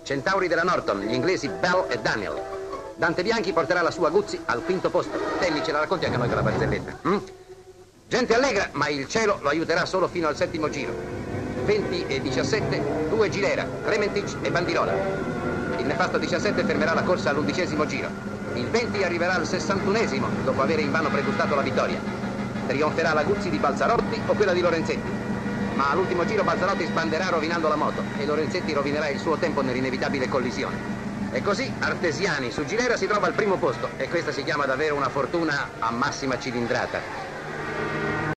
Centauri della Norton, gli inglesi Bell e Daniel. Dante Bianchi porterà la sua Guzzi al quinto posto. Telli, ce la racconti anche noi con la barzelletta? Gente allegra, ma il cielo lo aiuterà solo fino al settimo giro. 20 e 17, 2 Gilera, Krementic e Bandirola. Il nefasto 17 fermerà la corsa all'11° giro. Il 20 arriverà al 61esimo, dopo aver invano pregustato la vittoria. Trionferà la Guzzi di Balzarotti o quella di Lorenzetti. Ma all'ultimo giro Balzarotti sbanderà rovinando la moto e Lorenzetti rovinerà il suo tempo nell'inevitabile collisione. E così Artesiani su Gilera si trova al primo posto e questa si chiama davvero una fortuna a massima cilindrata.